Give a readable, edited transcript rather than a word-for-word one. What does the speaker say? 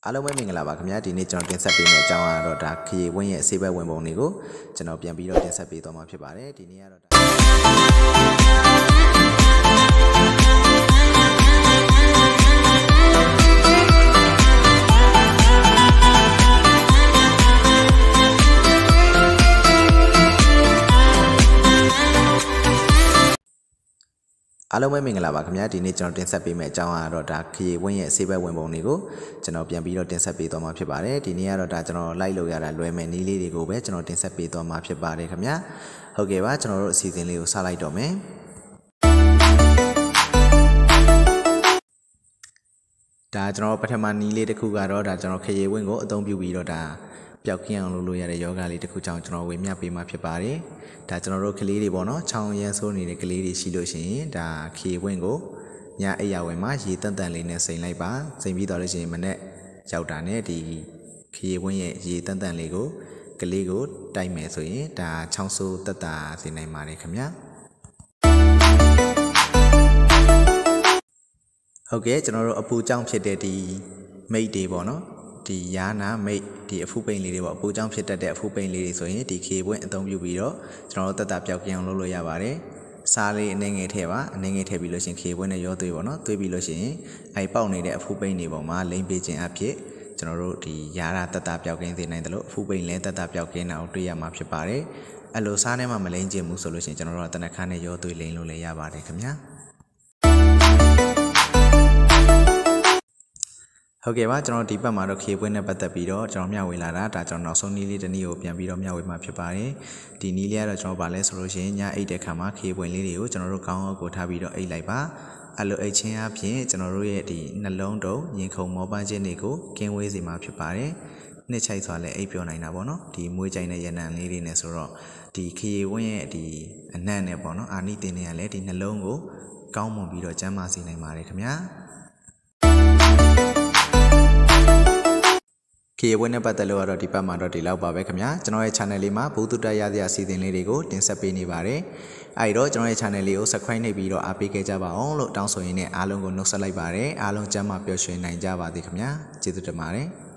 အားလုံးပဲမင်္ဂလာပါခင်ဗျာဒီနေ့ကျွန်တော်တင်ဆက်ပေးမယ့်အကြောင်းအရာတော့ဒါခရီးဝင်းရဲ့ဆေးဘက်ဝင်ပုံတွေကိုကျွန်တော်ပြန်ပြီးတော့တင်ဆက်ပေးသွားမှာဖြစ်ပါတယ်ဒီနေ့ကတော့အားလုံးပဲမင်္ဂလာပါခင်ဗျာဒီနေ့ကျွန်တော်တင်ဆက်ပေးမယ့်အကြောင်းအရာတော့ဒါခရီးဝင်းရဲ့ဆေးဘက်ဝင်ပုံတွေကိုကျွန်တော်ပြန်ပြီးတော့တင်ဆက်ပေးသွားမှာဖြစ်ပါတယ်ဒီနေ့ကတော့ဒါကျွန်တော်လိုက်လို့ရတာလွယ်မဲ့နည်းလေးတွေကိုပဲကျွန်တော်တင်ဆက်ပေးသွားမှာဖြစ်ပါတယ်ခင်ဗျာဟုတ်ကဲ့ပါကျွန်တော်တို့အစီအစဉ်လေးကိုစလိုက်တော့မယ်ဒါကျွန်တော်ပထမနည်းလေးတစ်ခုကတော့ဒါကျွန်တော်ခရီးဝင်းကိုအသုံးပြုပြီးတော့ဒါပျောက်ကင်းအောင်လုပ်လို့ရတဲ့ယောဂလေးတစ်ခုကြောင့်ကျွန်တော်ဝေမျှပေးမှာဖြစ်ပါတယ်ဒါကျွန်တော်တို့ကလေးတွေပေါ့နော်ချောင်းရမ်းဆိုးနေတဲ့ကလေးတွေရှိလို့ရှိရင်ဒါခရီးဝင်းကိုညအိယာဝင်မှာရေတန်တန်လေးနဲ့စိမ်လိုက်ပါစိမ်ပြီးတော့လို့ရှိရင်မနေ့ရောက်တာနဲ့ဒီခရီးဝင်းရဲ့ရေတန်တန်လေးကိုကလေးကိုတိုက်မယ်ဆိုရင်ဒါချောင်းဆိုးတက်တာစေနိုင်ပါတယ်ခင်ဗျာဟုတ်ကဲ့ကျွန်တော်တို့အပူကြောင့်ဖြစ်တဲ့ဒီမိတ်တွေပေါ့နော်ဒီယာနာမိတ်ဒီအဖူးပိန်လေးတွေပေါ့အပူကြောင့်ဖြစ်တတ်တဲ့အဖူးပိန်လေးတွေဆိုရင်ဒီခေပွင့်အသုံးပြုပြီးတော့ကျွန်တော်တို့တက်တာပျောက်ကင်းအောင်လုပ်လို့ရပါတယ်စားလေးအနေငယ်ထည့်ပါအနေငယ်ထည့်ပြီးလို့ရှိရင်ခေပွင့်နဲ့ရောသွေးပေါ့နော်သွေးပြီးလို့ရှိရင်အဲပေါက်နေတဲ့အဖူးပိန်တွေပေါ်မှာလိမ့်ပေးခြင်းအဖြစ်ကျွန်တော်တို့ဒီယာရာတက်တာပျောက်ကင်းစေနိုင်တယ်လို့အဖူးပိန်လည်းတက်တာပျောက်ကင်းတာကိုတွေ့ရမှာဖြစ်ပါတယ်အဲ့လိုစားနဲ့မှမလိမ့်ခြင်းဘူးဆိုလို့ရှိရင်ကျွန်တော်တို့ကတနခါနဲ့ရောသွေးလိမ့်လို့လည်းရပါတယ်ခင်ဗျာဟုတ်ကဲ့ပါကျွန်တော်ဒီဘက်မှာတော့ခေပွင့်နဲ့ပတ်သက်ပြီးတော့ကျွန်တော်မျှဝေလာတာဒါကျွန်တော်နောက်ဆုံးနည်းလေးတစ်နည်းကိုပြန်ပြီးတော့မျှဝေမှာဖြစ်ပါတယ်ဒီနည်းလေးကတော့ကျွန်တော်ဗာလဲဆိုလို့ရှိရင်ညအိတ်တဲ့ခါမှာခေပွင့်လေးတွေကိုကျွန်တော်တို့ကောင်းအောင်ကိုထားပြီးတော့အိတ်လိုက်ပါအဲ့လိုအိတ်ချင်းအပြင်ကျွန်တော်တို့ရဲ့ဒီနှလုံးတုံရင်ခုန်မောပန်းခြင်းတွေကိုကင်းဝေးစေမှာဖြစ်ပါတယ်နှစ်ချိုက်စွာလည်းအိတ်ပြောနိုင်တာပေါ့နော်ဒီမွေးကြိုင်တဲ့ရနံလေးတွေနဲ့ဆိုတော့ဒီခေဝင်းရဲ့ဒီအနံ့နဲ့ပေါ့နော်အာနိသင်တွေကလည်းဒီနှလုံးကိုကောင်းမွန်ပြီးတော့ကျန်းမာစေနိုင်ပါတယ်ခင်ဗျာခေဝင်းနဲ့ပတ်သက်လို့ကတော့ဒီဘက်မှာတော့ဒီလောက်ပါပဲခင်ဗျာကျွန်တော်ရဲ့ channel လေးမှာဘုသူတရရစရာအစီအစဉ်လေးတွေကိုတင်ဆက်ပေးနေပါတယ်အဲဒီတော့ကျွန်တော်ရဲ့ channel လေးကို subscribe နှိပ်ပြီးတော့အားပေးခဲ့ကြပါအောင်လို့တောင်းဆိုရင်းနဲ့အားလုံးကိုနှုတ်ဆက်လိုက်ပါတယ်အားလုံးကျန်းမာပျော်ရွှင်နိုင်ကြပါစေခင်ဗျာကျေးဇူးတင်ပါတယ်